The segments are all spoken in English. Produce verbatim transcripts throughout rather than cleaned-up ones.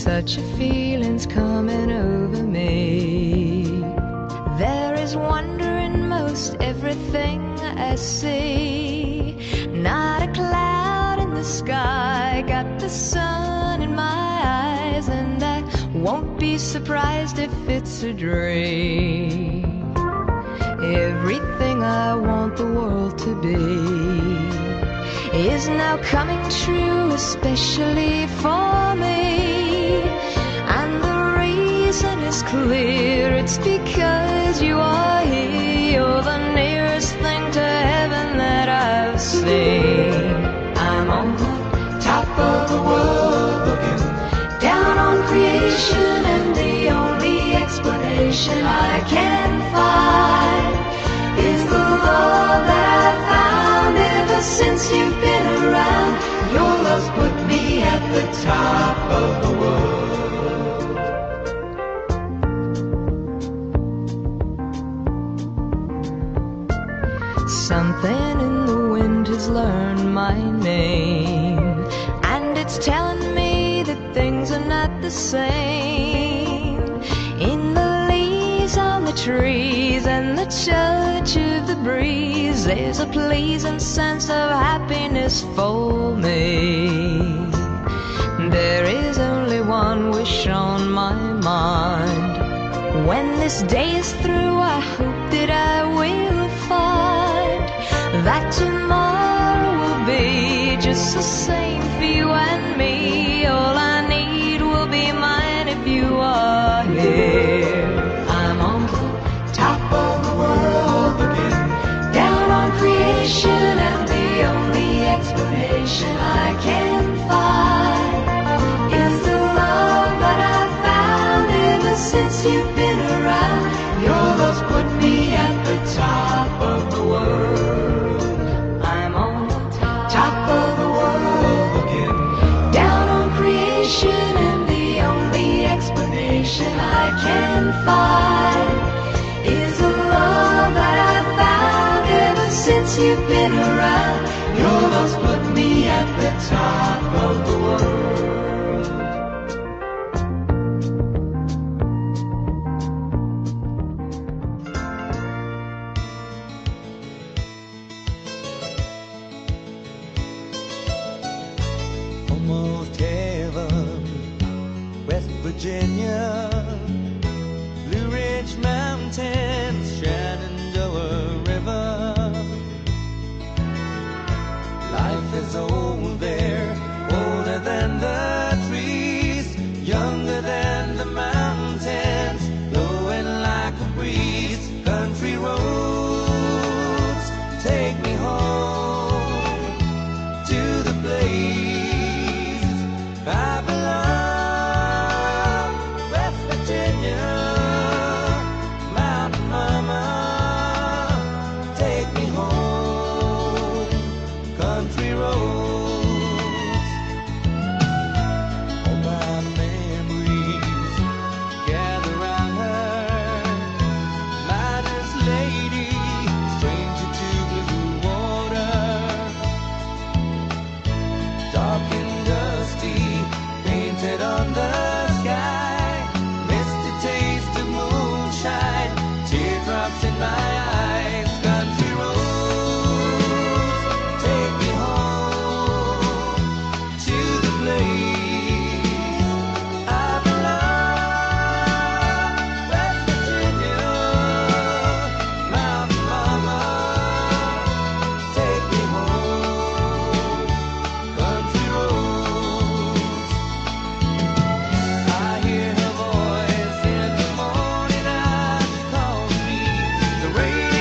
such a feeling's coming over me. There is wonder in most everything I see. Not a cloud in the sky, got the sun in my eyes, and I won't be surprised if it's a dream. Everything I want the world to be is now coming true, especially for me. And the reason is clear, it's because you are here. You're the nearest thing to heaven that I've seen. I'm on the top of the world, looking down on creation, and the only explanation I can find is the love that I've found ever since you've been around. Your love's put me at the top of the world. Something in the wind has learned my name, and it's telling me that things are not the same. In the leaves on the trees and the touch of the breeze, there's a pleasing sense of happiness for me. There is only one wish on my mind. When this day is through, I hope that I will find that tomorrow will be just the same for you and me. All I need will be mine if you are here. I'm on the top of the world, looking down on creation, and the only explanation I can find is the love that I've found ever since you've been around. Your love's put me at the top of the world. I'm on the top of the world, looking down on creation, and the only explanation I can find is the love that I've found ever since you've been around. Your love's put me at the top of the world. Almost heaven, West Virginia, Blue Ridge Mountains, Shenandoah River. Life is old there, older than the trees, younger than the mountains, blowing like a breeze. Country roads take me home to the place I belong. West Virginia, Mountain Mama, take me home. Country roads, all my memories gather round her. Miner's lady, stranger to blue water, dark and dusty, painted on the sky, misty taste of moonshine, teardrops in my eyes. Country roads take me home to the place I belong. West Virginia, Mountain Mama, take me home. Country roads, I hear her voice in the morning as she calls me. The radio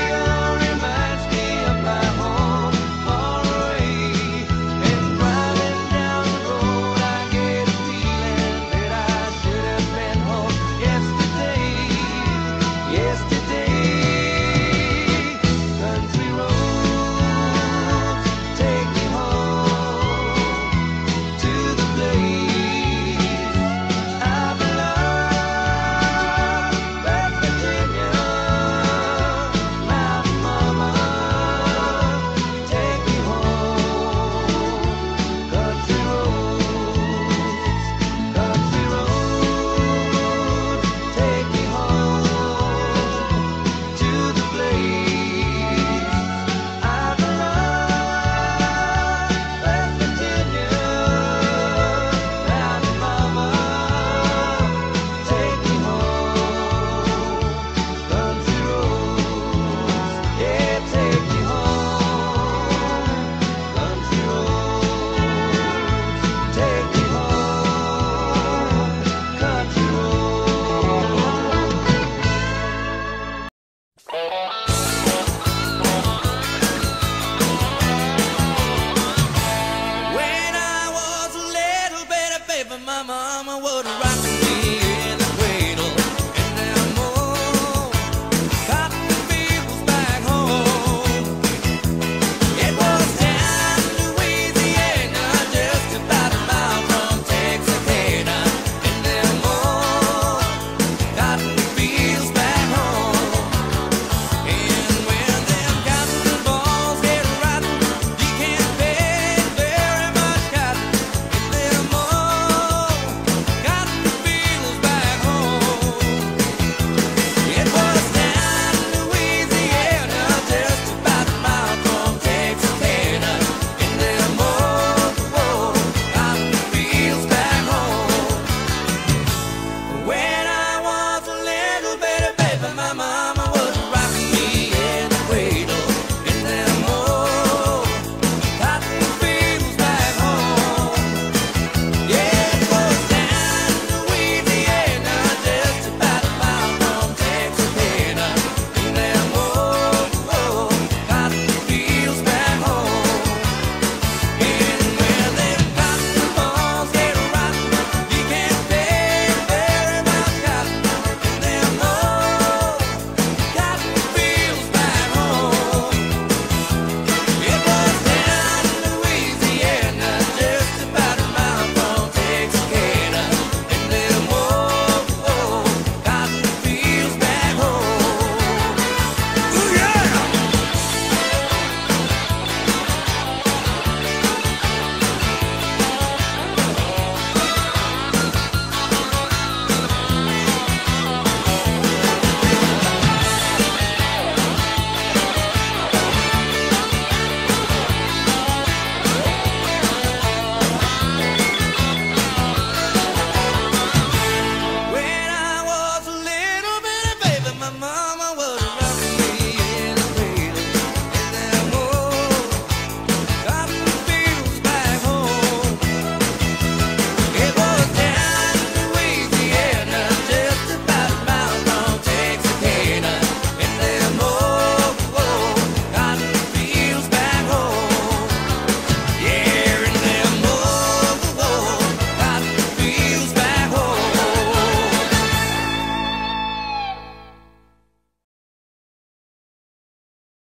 would rock